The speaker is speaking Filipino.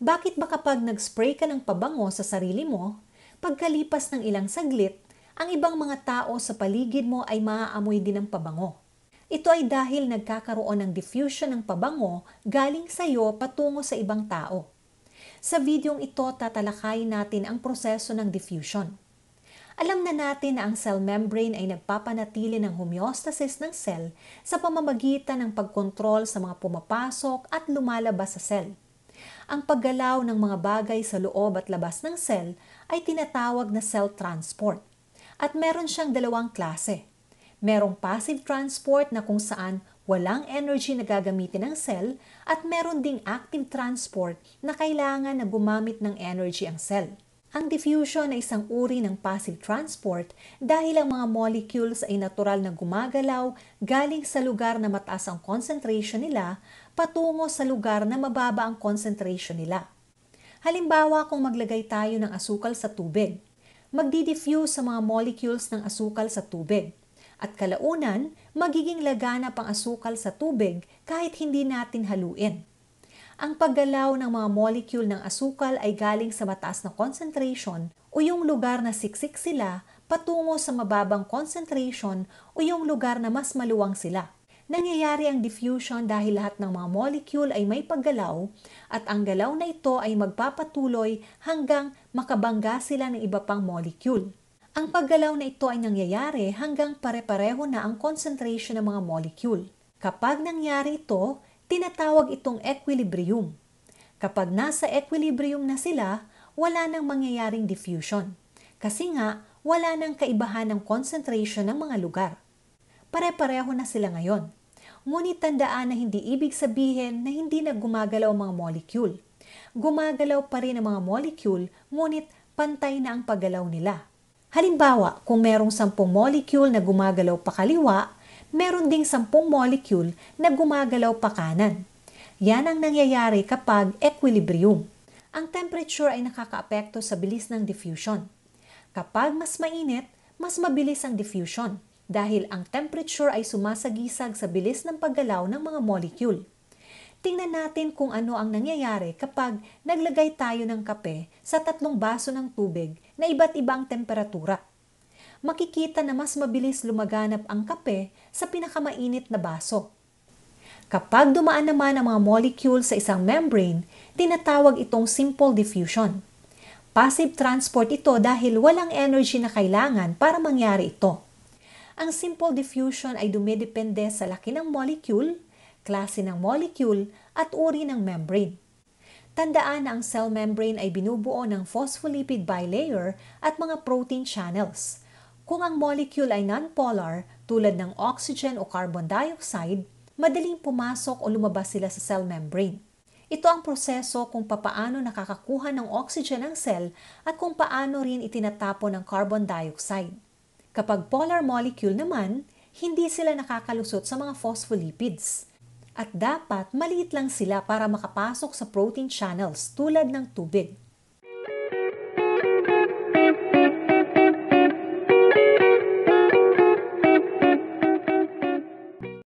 Bakit ba kapag nag-spray ka ng pabango sa sarili mo, pagkalipas ng ilang saglit, ang ibang mga tao sa paligid mo ay maaamoy din ng pabango? Ito ay dahil nagkakaroon ng diffusion ng pabango galing sa iyo patungo sa ibang tao. Sa videong ito, tatalakayin natin ang proseso ng diffusion. Alam na natin na ang cell membrane ay nagpapanatili ng homeostasis ng cell sa pamamagitan ng pagkontrol sa mga pumapasok at lumalabas sa cell. Ang paggalaw ng mga bagay sa loob at labas ng cell ay tinatawag na cell transport. At meron siyang dalawang klase. Merong passive transport na kung saan walang energy na gagamitin ng cell at meron ding active transport na kailangan na gumamit ng energy ang cell. Ang diffusion ay isang uri ng passive transport dahil ang mga molecules ay natural na gumagalaw galing sa lugar na mataas ang concentration nila patungo sa lugar na mababa ang concentration nila. Halimbawa, kung maglagay tayo ng asukal sa tubig, magdi-diffuse sa mga molecules ng asukal sa tubig. At kalaunan, magiging laganap ang asukal sa tubig kahit hindi natin haluin. Ang paggalaw ng mga molecule ng asukal ay galing sa mataas na concentration o yung lugar na siksik sila patungo sa mababang concentration o yung lugar na mas maluwang sila. Nangyayari ang diffusion dahil lahat ng mga molecule ay may paggalaw at ang galaw na ito ay magpapatuloy hanggang makabangga sila ng iba pang molecule. Ang paggalaw na ito ay nangyayari hanggang pare-pareho na ang concentration ng mga molecule. Kapag nangyari ito, tinatawag itong equilibrium. Kapag nasa equilibrium na sila, wala nang mangyayaring diffusion. Kasi nga, wala nang kaibahan ng concentration ng mga lugar. Pare-pareho na sila ngayon. Ngunit tandaan na hindi ibig sabihin na hindi na gumagalaw ang mga molecule. Gumagalaw pa rin ang mga molecule, ngunit pantay na ang paggalaw nila. Halimbawa, kung merong 10 molecule na gumagalaw pa kaliwa, meron ding 10 molecule na gumagalaw pa kanan. Yan ang nangyayari kapag equilibrium. Ang temperature ay nakakaapekto sa bilis ng diffusion. Kapag mas mainit, mas mabilis ang diffusion dahil ang temperature ay sumasagisag sa bilis ng paggalaw ng mga molecule. Tingnan natin kung ano ang nangyayari kapag naglagay tayo ng kape sa 3 baso ng tubig na iba't ibang temperatura. Makikita na mas mabilis lumaganap ang kape sa pinakamainit na baso. Kapag dumaan naman ang mga molecule sa isang membrane, tinatawag itong simple diffusion. Passive transport ito dahil walang energy na kailangan para mangyari ito. Ang simple diffusion ay dumidepende sa laki ng molecule, klase ng molecule, at uri ng membrane. Tandaan na ang cell membrane ay binubuo ng phospholipid bilayer at mga protein channels. Kung ang molecule ay non-polar, tulad ng oxygen o carbon dioxide, madaling pumasok o lumabas sila sa cell membrane. Ito ang proseso kung papaano nakakakuha ng oxygen ang cell at kung paano rin itinatapon ng carbon dioxide. Kapag polar molecule naman, hindi sila nakakalusot sa mga phospholipids. At dapat maliit lang sila para makapasok sa protein channels tulad ng tubig.